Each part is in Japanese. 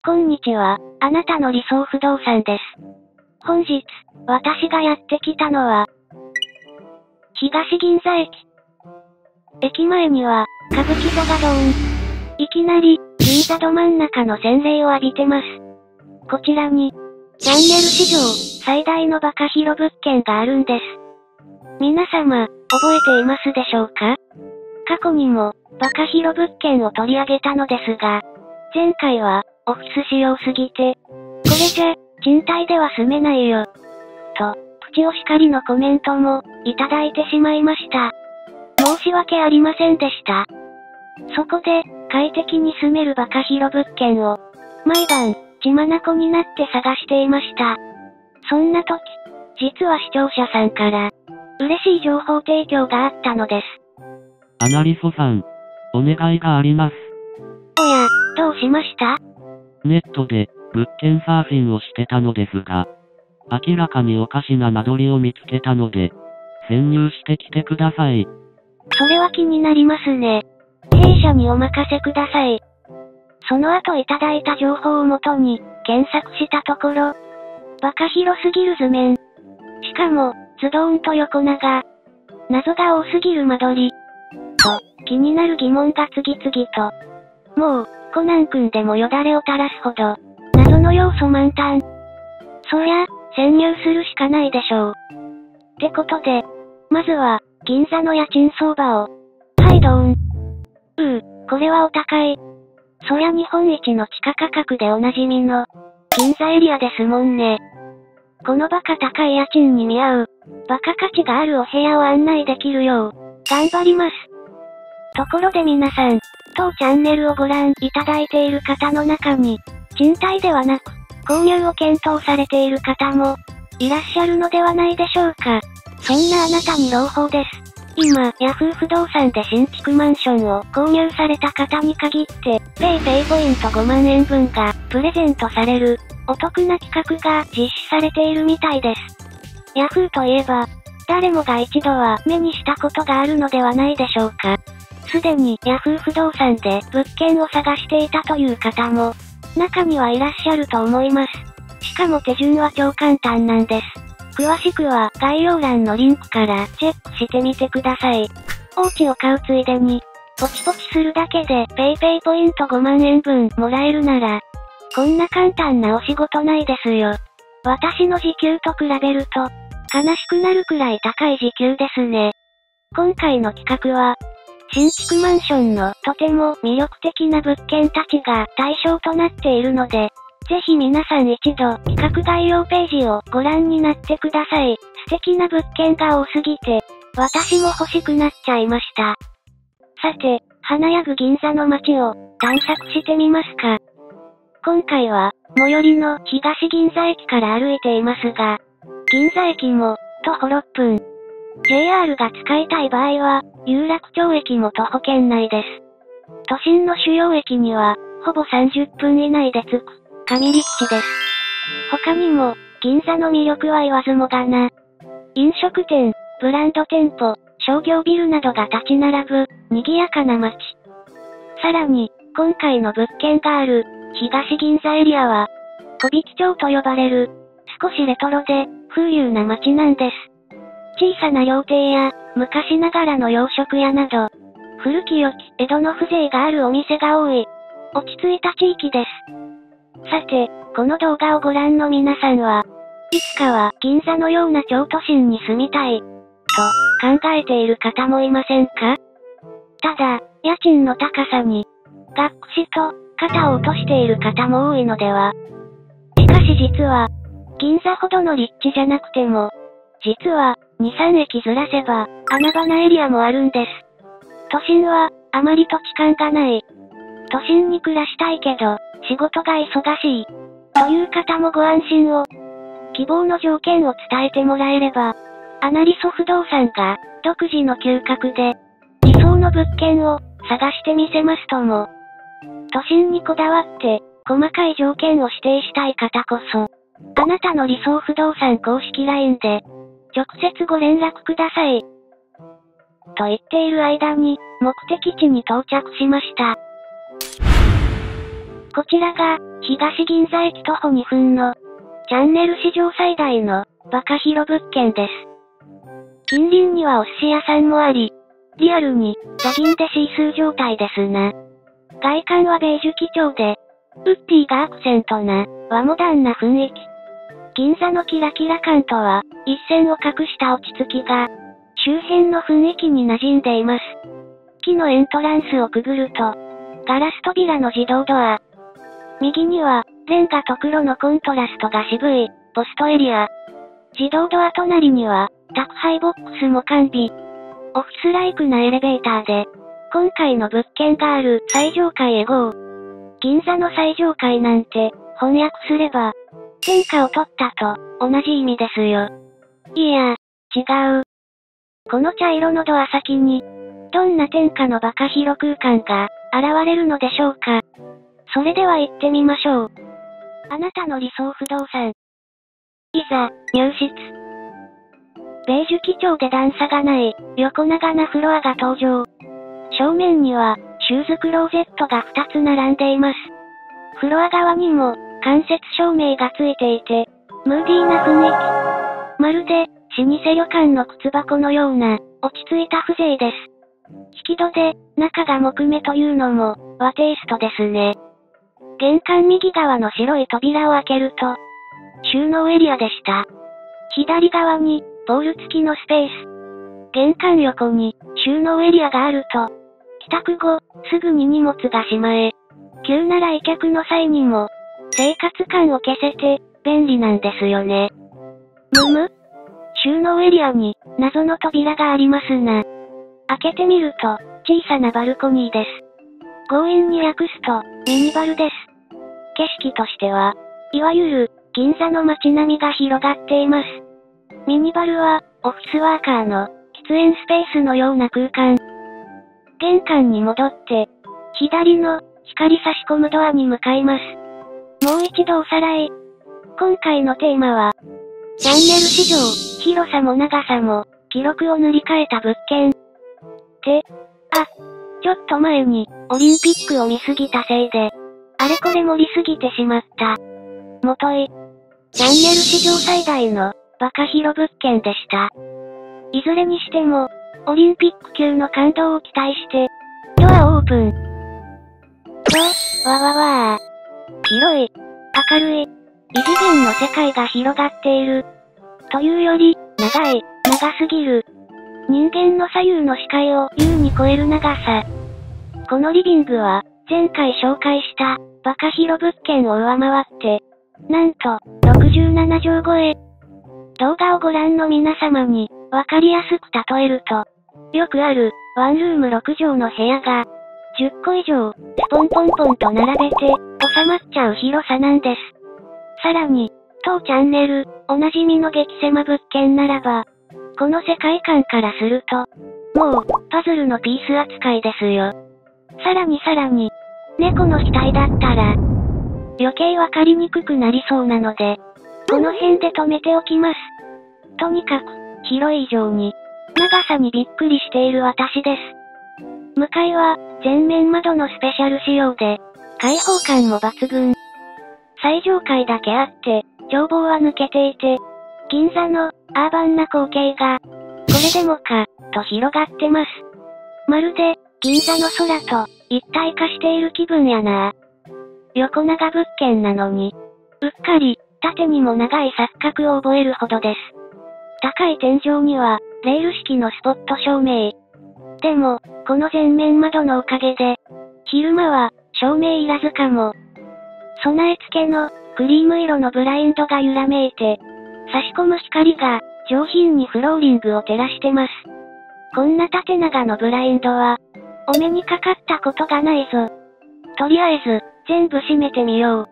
こんにちは、あなたの理想不動産です。本日、私がやってきたのは、東銀座駅。駅前には、歌舞伎座がドーン。いきなり、銀座ど真ん中の洗礼を浴びてます。こちらに、チャンネル史上、最大のバカ広物件があるんです。皆様、覚えていますでしょうか？過去にも、バカ広物件を取り上げたのですが、前回は、オフィス仕様すぎて、これじゃ、賃貸では住めないよ。と、プチお叱りのコメントも、いただいてしまいました。申し訳ありませんでした。そこで、快適に住めるバカ広物件を、毎晩、血眼になって探していました。そんな時、実は視聴者さんから、嬉しい情報提供があったのです。 アナリソさん、お願いがあります。 おや、どうしました？ ネットで、物件サーフィンをしてたのですが、明らかにおかしな間取りを見つけたので、潜入してきてください。 それは気になりますね。弊社にお任せください。その後いただいた情報をもとに、検索したところ、バカ広すぎる図面。しかも、ズドーンと横長。謎が多すぎる間取り。と、気になる疑問が次々と。もう、コナン君でもよだれを垂らすほど、謎の要素満タン。そりゃ、潜入するしかないでしょう。ってことで、まずは、銀座の家賃相場を。はいドーン。これはお高い。そりゃ日本一の地価価格でおなじみの、銀座エリアですもんね。このバカ高い家賃に見合う、バカ価値があるお部屋を案内できるよう、頑張ります。ところで皆さん、当チャンネルをご覧いただいている方の中に、賃貸ではなく、購入を検討されている方も、いらっしゃるのではないでしょうか。そんなあなたに朗報です。今、ヤフー不動産で新築マンションを購入された方に限って、ペイペイポイント5万円分がプレゼントされる、お得な企画が実施されているみたいです。ヤフーといえば、誰もが一度は目にしたことがあるのではないでしょうか。すでにヤフー不動産で物件を探していたという方も、中にはいらっしゃると思います。しかも手順は超簡単なんです。詳しくは概要欄のリンクからチェックしてみてください。お家を買うついでに、ポチポチするだけでペイペイポイント5万円分もらえるなら、こんな簡単なお仕事ないですよ。私の時給と比べると、悲しくなるくらい高い時給ですね。今回の企画は、新築マンションのとても魅力的な物件たちが対象となっているので、ぜひ皆さん一度企画概要ページをご覧になってください。素敵な物件が多すぎて、私も欲しくなっちゃいました。さて、華やぐ銀座の街を探索してみますか。今回は、最寄りの東銀座駅から歩いていますが、銀座駅も徒歩6分。JR が使いたい場合は、有楽町駅も徒歩圏内です。都心の主要駅には、ほぼ30分以内で着く、上立地です。他にも、銀座の魅力は言わずもがな。飲食店、ブランド店舗、商業ビルなどが立ち並ぶ、賑やかな街。さらに、今回の物件がある、東銀座エリアは、小引町と呼ばれる、少しレトロで、風流な街なんです。小さな料亭や、昔ながらの洋食屋など、古き良き江戸の風情があるお店が多い、落ち着いた地域です。さて、この動画をご覧の皆さんは、いつかは銀座のような超都心に住みたい、と考えている方もいませんか？ただ、家賃の高さに、がっくしと肩を落としている方も多いのでは。しかし実は、銀座ほどの立地じゃなくても、実は、2、3駅ずらせば、穴場なエリアもあるんです。都心は、あまり土地勘がない。都心に暮らしたいけど、仕事が忙しい。という方もご安心を。希望の条件を伝えてもらえれば、アナリソ不動産が、独自の嗅覚で、理想の物件を、探してみせますとも。都心にこだわって、細かい条件を指定したい方こそ、あなたの理想不動産公式 LINE で、直接ご連絡ください。と言っている間に、目的地に到着しました。 こちらが、東銀座駅徒歩2分の、チャンネル史上最大の、バカ広物件です。近隣にはお寿司屋さんもあり、リアルに、ザギンでシースー状態ですな。外観はベージュ基調で、ウッディがアクセントな、和モダンな雰囲気。銀座のキラキラ感とは、一線を画した落ち着きが、周辺の雰囲気に馴染んでいます。木のエントランスをくぐると、ガラス扉の自動ドア。右には、レンガと黒のコントラストが渋い、ポストエリア。自動ドア隣には、宅配ボックスも完備。オフィスライクなエレベーターで、今回の物件がある最上階へ GO。銀座の最上階なんて、翻訳すれば、天下を取ったと、同じ意味ですよ。いや、違う。この茶色のドア先に、どんな天下のバカ広空間が、現れるのでしょうか。それでは行ってみましょう。あなたの理想不動産。いざ、入室。ベージュ基調で段差がない、横長なフロアが登場。正面には、シューズクローゼットが2つ並んでいます。フロア側にも、間接照明がついていて、ムーディーな雰囲気。まるで、老舗旅館の靴箱のような、落ち着いた風情です。引き戸で、中が木目というのも、和テイストですね。玄関右側の白い扉を開けると、収納エリアでした。左側に、ポール付きのスペース。玄関横に、収納エリアがあると、帰宅後、すぐに荷物がしまえ。急な来客の際にも、生活感を消せて、便利なんですよね。収納エリアに、謎の扉がありますな。開けてみると、小さなバルコニーです。強引に訳すと、ミニバルです。景色としては、いわゆる、銀座の街並みが広がっています。ミニバルは、オフィスワーカーの、喫煙スペースのような空間。玄関に戻って、左の、光差し込むドアに向かいます。もう一度おさらい。今回のテーマは、チャンネル史上、広さも長さも、記録を塗り替えた物件。ちょっと前に、オリンピックを見すぎたせいで、あれこれ盛りすぎてしまった。もとい。チャンネル史上最大の、バカ広物件でした。いずれにしても、オリンピック級の感動を期待して、ドアオープン。わわわー。広い、明るい、異次元の世界が広がっている。というより、長すぎる。人間の左右の視界を優に超える長さ。このリビングは、前回紹介した、バカ広物件を上回って、なんと、67畳超え。動画をご覧の皆様に、わかりやすく例えると、よくある、ワンルーム6畳の部屋が、10個以上、ポンポンポンと並べて、収まっちゃう広さなんです。さらに、当チャンネル、おなじみの激狭物件ならば、この世界観からすると、もう、パズルのピース扱いですよ。さらに、猫の額だったら、余計わかりにくくなりそうなので、この辺で止めておきます。とにかく、広い以上に、長さにびっくりしている私です。向かいは、全面窓のスペシャル仕様で、開放感も抜群。最上階だけあって、眺望は抜けていて、銀座のアーバンな光景が、これでもか、と広がってます。まるで、銀座の空と一体化している気分やな。横長物件なのに、うっかり、縦にも長い錯覚を覚えるほどです。高い天井には、レール式のスポット照明。でも、この全面窓のおかげで、昼間は、照明いらずかも。備え付けの、クリーム色のブラインドが揺らめいて、差し込む光が、上品にフローリングを照らしてます。こんな縦長のブラインドは、お目にかかったことがないぞ。とりあえず、全部閉めてみよう。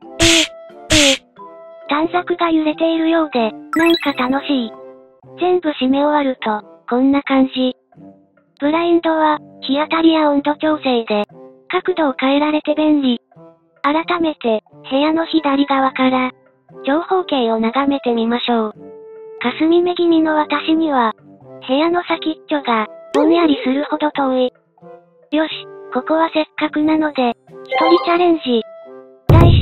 短冊が揺れているようで、なんか楽しい。全部閉め終わると、こんな感じ。ブラインドは、日当たりや温度調整で、角度を変えられて便利。改めて、部屋の左側から、長方形を眺めてみましょう。霞目気味の私には、部屋の先っちょが、ぼんやりするほど遠い。よし、ここはせっかくなので、一人チャレンジ。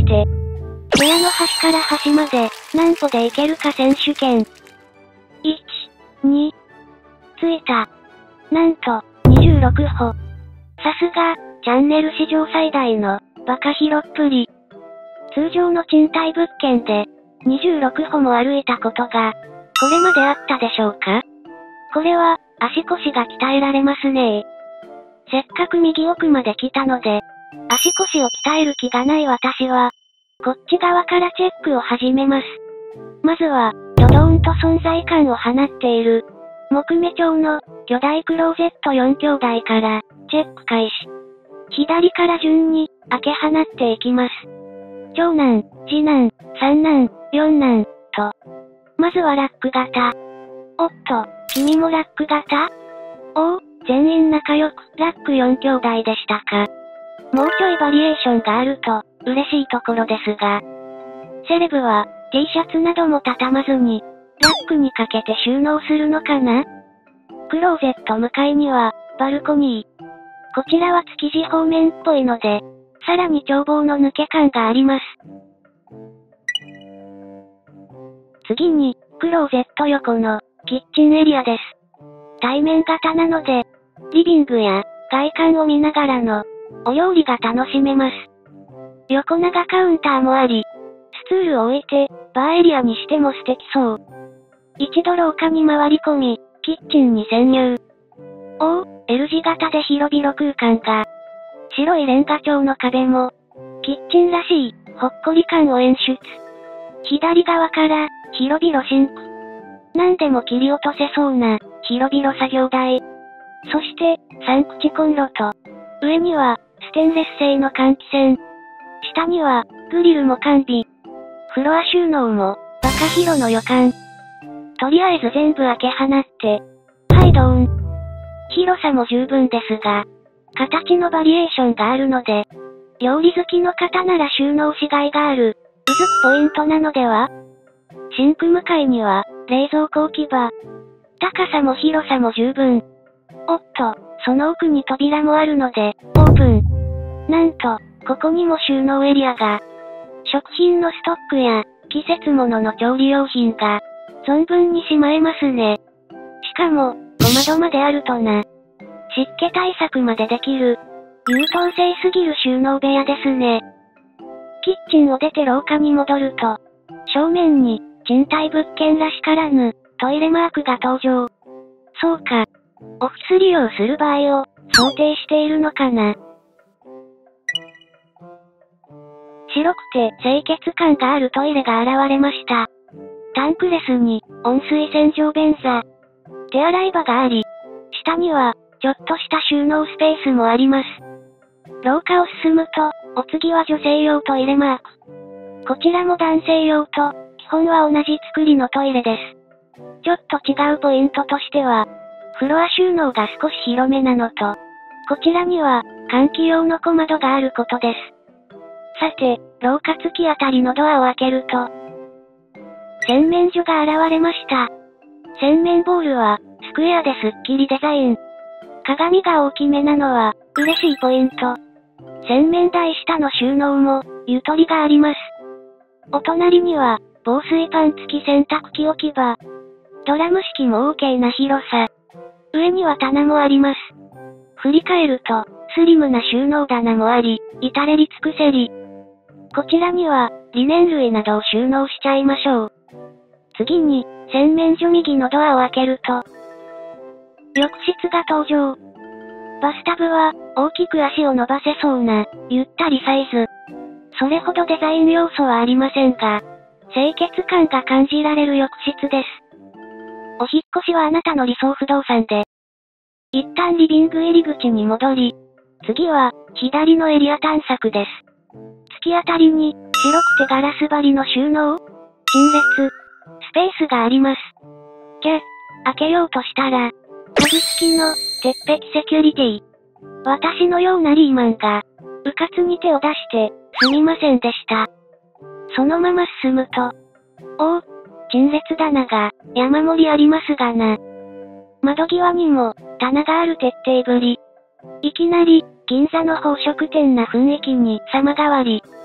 て、部屋の端から端まで、何歩で行けるか選手権。1、2、着いた。なんと、26歩。さすが、チャンネル史上最大の、バカ広っぷり。通常の賃貸物件で、26歩も歩いたことが、これまであったでしょうか？これは、足腰が鍛えられますね。せっかく右奥まで来たので、足腰を鍛える気がない私は、こっち側からチェックを始めます。まずは、ドドーンと存在感を放っている、木目調の巨大クローゼット4兄弟から、チェック開始。左から順に、開け放っていきます。長男、次男、三男、四男、と。まずはラック型。おっと、君もラック型？おお、全員仲良く、ラック4兄弟でしたか。もうちょいバリエーションがあると、嬉しいところですが。セレブは、T シャツなども畳まずに、ラックにかけて収納するのかな？クローゼット向かいには、バルコニー。こちらは築地方面っぽいので、さらに眺望の抜け感があります。次に、クローゼット横の、キッチンエリアです。対面型なので、リビングや、外観を見ながらの、お料理が楽しめます。横長カウンターもあり、スツールを置いて、バーエリアにしても素敵そう。一度廊下に回り込み、キッチンに潜入。おお、L 字型で広々空間が。白いレンガ調の壁も、キッチンらしい、ほっこり感を演出。左側から、広々シンク。何でも切り落とせそうな、広々作業台。そして、3口コンロと、上には、ステンレス製の換気扇。下には、グリルも完備。フロア収納も、バカ広の予感。とりあえず全部開け放って、はいドーン。広さも十分ですが、形のバリエーションがあるので、料理好きの方なら収納しがいがある、うずくポイントなのでは？シンク向かいには、冷蔵庫置き場。高さも広さも十分。おっと、その奥に扉もあるので、オープン。なんと、ここにも収納エリアが。食品のストックや、季節物の調理用品が、存分にしまえますね。しかも、小窓まであるとな。湿気対策までできる。優等生すぎる収納部屋ですね。キッチンを出て廊下に戻ると、正面に、賃貸物件らしからぬ、トイレマークが登場。そうか。オフィス利用する場合を、想定しているのかな。白くて清潔感があるトイレが現れました。タンクレスに、温水洗浄便座。手洗い場があり、下には、ちょっとした収納スペースもあります。廊下を進むと、お次は女性用トイレマーク。こちらも男性用と、基本は同じ作りのトイレです。ちょっと違うポイントとしては、フロア収納が少し広めなのと、こちらには、換気用の小窓があることです。さて、廊下突き当たりのドアを開けると、洗面所が現れました。洗面ボールは、スクエアですっきりデザイン。鏡が大きめなのは、嬉しいポイント。洗面台下の収納も、ゆとりがあります。お隣には、防水パン付き洗濯機置き場。ドラム式も OK な広さ。上には棚もあります。振り返ると、スリムな収納棚もあり、至れり尽くせり。こちらには、リネン類などを収納しちゃいましょう。次に、洗面所右のドアを開けると、浴室が登場。バスタブは、大きく足を伸ばせそうな、ゆったりサイズ。それほどデザイン要素はありませんが、清潔感が感じられる浴室です。お引っ越しはあなたの理想不動産で。一旦リビング入り口に戻り、次は、左のエリア探索です。突き当たりに、白くてガラス張りの収納？陳列。スペースがあります。開けようとしたら、鍵付きの、鉄壁セキュリティ。私のようなリーマンが、うかつに手を出して、すみませんでした。そのまま進むと、おお、陳列棚が、山盛りありますがな。窓際にも、棚がある徹底ぶり。いきなり、銀座の宝飾店な雰囲気に様変わり。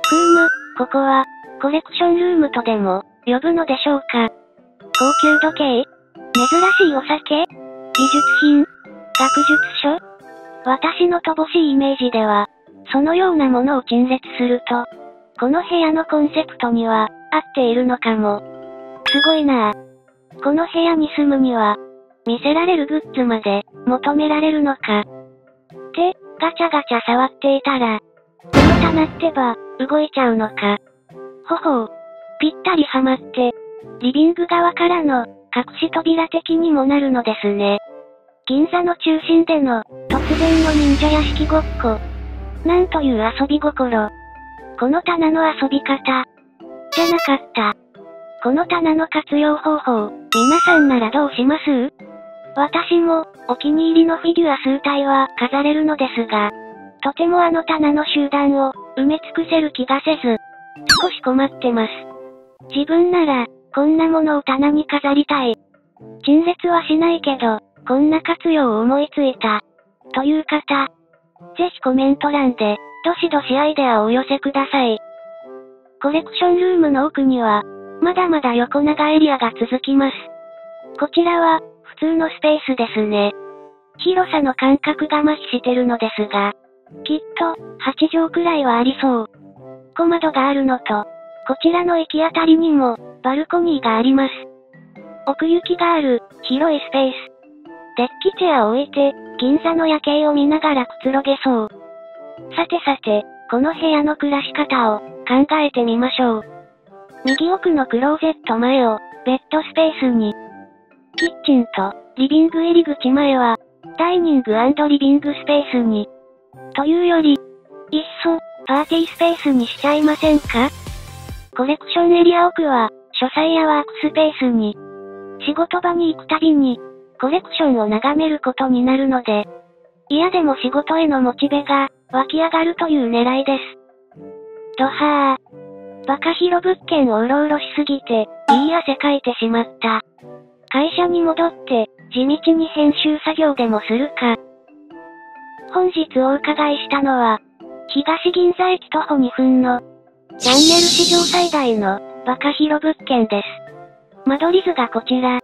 ここは、コレクションルームとでも、呼ぶのでしょうか。高級時計？珍しいお酒？美術品？学術書？私の乏しいイメージでは、そのようなものを陳列すると、この部屋のコンセプトには、合っているのかも。すごいなぁ。この部屋に住むには、見せられるグッズまで、求められるのか。ってガチャガチャ触っていたら、この棚ってば、動いちゃうのか。ほほう。ぴったりはまって、リビング側からの、隠し扉的にもなるのですね。銀座の中心での、突然の忍者屋敷ごっこ。なんという遊び心。この棚の遊び方。じゃなかった。この棚の活用方法、皆さんならどうします？私も、お気に入りのフィギュア数体は飾れるのですが、とてもあの棚の集団を埋め尽くせる気がせず、少し困ってます。自分なら、こんなものを棚に飾りたい。陳列はしないけど、こんな活用を思いついた。という方、ぜひコメント欄で、どしどしアイデアをお寄せください。コレクションルームの奥には、まだまだ横長エリアが続きます。こちらは、普通のスペースですね。広さの感覚が麻痺してるのですが、きっと、8畳くらいはありそう。小窓があるのと、こちらの行き当たりにも、バルコニーがあります。奥行きがある、広いスペース。デッキチェアを置いて、銀座の夜景を見ながらくつろげそう。さてさて、この部屋の暮らし方を、考えてみましょう。右奥のクローゼット前を、ベッドスペースに。キッチンと、リビング入り口前は、ダイニング&リビングスペースに。というより、いっそ、パーティースペースにしちゃいませんか？コレクションエリア奥は、書斎やワークスペースに。仕事場に行くたびに、コレクションを眺めることになるので、嫌でも仕事へのモチベが、湧き上がるという狙いです。ドハー。バカ広物件をうろうろしすぎて、いい汗かいてしまった。会社に戻って、地道に編集作業でもするか。本日お伺いしたのは、東銀座駅徒歩2分の、チャンネル史上最大の、バカ広物件です。間取り図がこちら。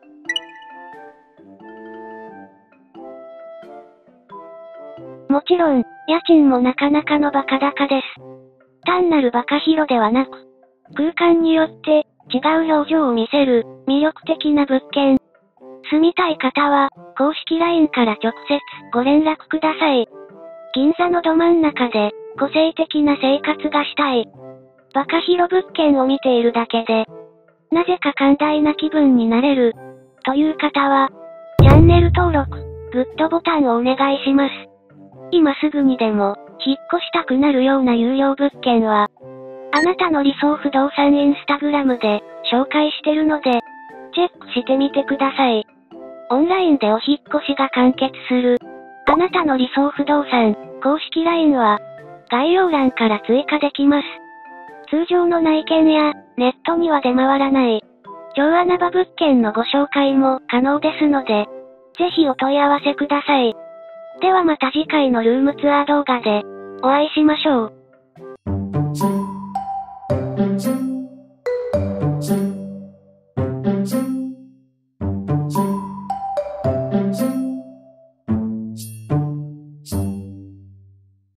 もちろん、家賃もなかなかのバカ高です。単なるバカ広ではなく、空間によって、違う表情を見せる、魅力的な物件。住みたい方は、公式 LINE から直接、ご連絡ください。銀座のど真ん中で、個性的な生活がしたい。バカ広物件を見ているだけで、なぜか寛大な気分になれる、という方は、チャンネル登録、グッドボタンをお願いします。今すぐにでも、引っ越したくなるような有料物件は、あなたの理想不動産インスタグラムで、紹介してるので、チェックしてみてください。オンラインでお引っ越しが完結する、あなたの理想不動産、公式 LINE は、概要欄から追加できます。通常の内見や、ネットには出回らない、超穴場物件のご紹介も可能ですので、ぜひお問い合わせください。ではまた次回のルームツアー動画で、お会いしましょう。